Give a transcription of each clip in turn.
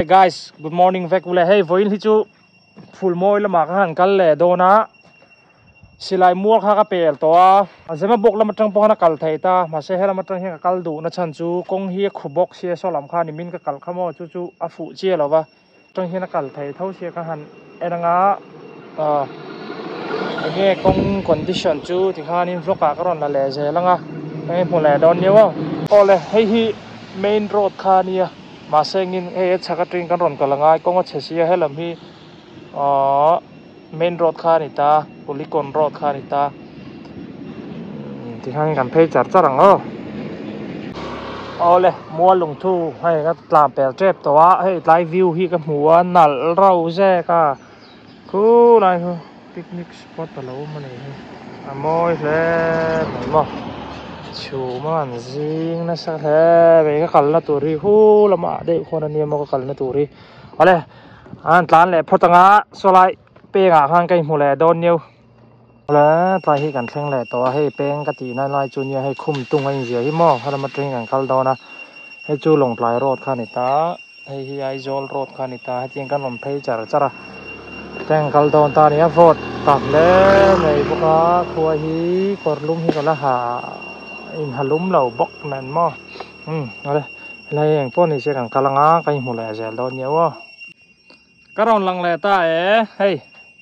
guys, good morning vek ule hey voin hi chu full moi lama ka han kal le do na silai muak ha ka pel to a azema bok lama tang po na kal thei ta ma se hela ma tang he kal du na chan chu kong hi khubok se so lam kha ni min ka kal khamo chu chu a fu che lo wa tang he na kal thei thau se ka han enanga nge kong condition chu ti khan in vlog ka ron la le je langa ei mu le don ni wa ole hei hi main road kha nia mà xe nghìn cái chắc cái trên cái ròn cả là ngay có một chiếc xe hay là mi main road kha này ta polygon road kha này ta thì hàng cảm thấy chặt chặt rằng ô lệ mua lùng thu hay cái làm bè trép đó hay live view hi cái mua nal rau xe cả cứ này thôi picnic spot là lâu mà này môi lên mà chú mà anh riêng nó sao thế về cái cẩn là tụi ri hu là mà để con anh em mà cái cẩn là tụi ri ở đây anh tán lại phật ngã số lại pe ngã hàng cây mùa lẻ đôn nhiều là tại khi cảnh khen lẻ to hay pe cái tí này lại chú nhiều hay khum tung anh gì mò hay là mặt trên cảnh cal đó na hay chú lồng lại road khan này ta hay hi aizol road khan này ta hay tiếng cái lồng pay chả chả tiếng cal đó ta này vote tập lên này bốc á thua hi còn lum hi còn là hà in halum lau bok nan mo ale lai ang po ni se kang kalanga kai mu la zel don nyawo karon lang le ta hey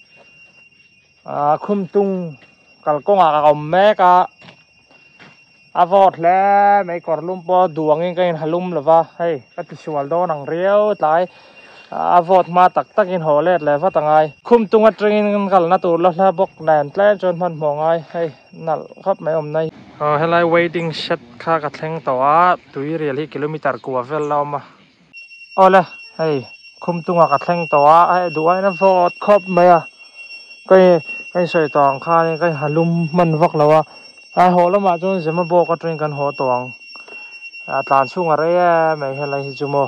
khum tung kal ko nga ka me ka avot le mai kor lum po duang in kai halum lova hey ka ti sual do nang riau tai avot ma tak tak in holet le va tangai khum tung atring kal na tur la bok nan tle chon man mongai hey nal khap mai om nai helai waiting shed kha ka thleng tawa tui rial hi kilometer kwa vel lawma ola hey khum tunga ka thleng tawa ai duai na vot khop maya kai soi tong kha ni kai halum man vak lawa ai holama chon zema bo ka train kan ho tong tlan chunga re mai helai hi chumo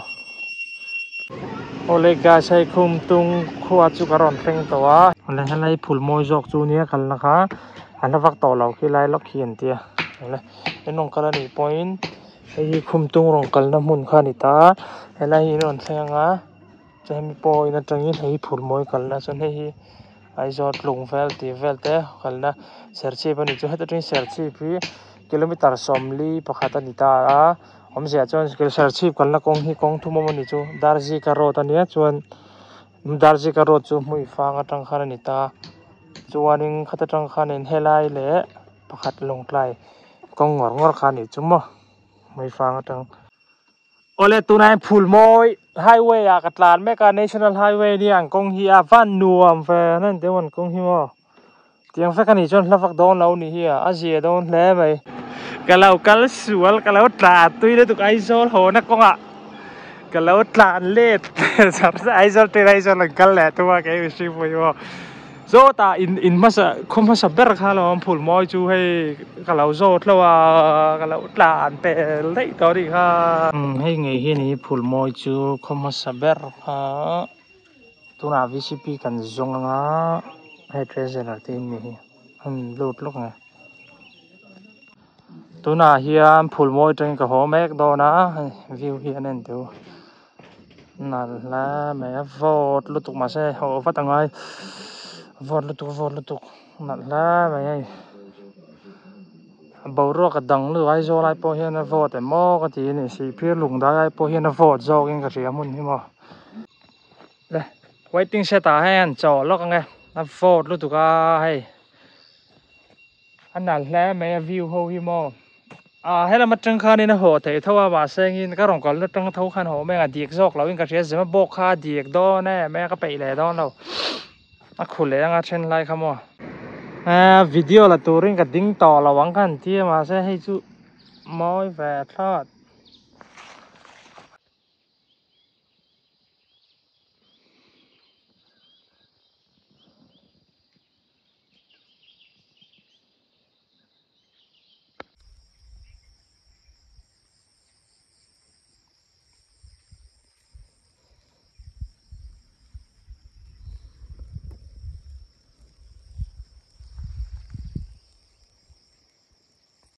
ole ga sai khum tung khuwa chu ka ron thleng tawa ole helai phul moi jok chu nia kal na kha ana vak to lo khi lai lok khian tia ole enong kala ni point ei khum tung rong kal na mun kha ni ta helai hi ron thenga chemi poi na tangin hei phul moi kal na chon hei ai zot lung vel ti vel te kal na serchi bani chu heta trin serchi pi kilometer somli pakhata ni ta a omzia chon serchi kal na kong hi kong thu mo ni chu darji ka ro ta nia chuan darji ka ro chu hui fanga tang kha ni ta chuanin khata tang khan in helai le pakhat long tlai kong ngor khan ni chumo mai fang tang ole tunai phul moi highway a katlan me ka national highway ni ang kong hi a van nuam fe nan te wan kong hi mo tiang fe kan ni chon hlafak don lo ni hi a zia don hle mai kalau kal sual kalau tla tui le tuk ai zol ho na kong a kalau tlan le sar ai zol te ai zol kal le tu wa ke si fu yo zo ta in masa khom masa ber kha lo phul moi chu hay kalau zo tlawa kalau tlan pe lei to ri kha hay ngai hi ni phul moi chu khom masa ber kha tuna vcp kan zong nga hay treasure tin ni lut lok nga tuna hian phul moi teng ka ho mek do na view hi anen tu na la me vot lutuk ma se ho fatangai vot lutuk nat la mai bầu ruột cái đằng lưỡi ai zo lại po hiền nó votแต่mò cái gì này xì phía lùng đá ai po hiền nó vot zo cái cái gì muốn hi mò đây waiting xe ta hay anh chở lóc nghe nó vot lutuk hay anh nat la mai view ho hi mò hay là mặt trăng khan này nó hồ thấy thâu mà xe in cái rồng còn nó trăng thâu khan hồ mấy cái điếc dọc là cái gì mà bốc kha điếc đó nè mấy cái bể lẻ đó đâu khul le anga chen lai khamo video la turin ka ding to la wang kan ti ma se hei chu moi ve thot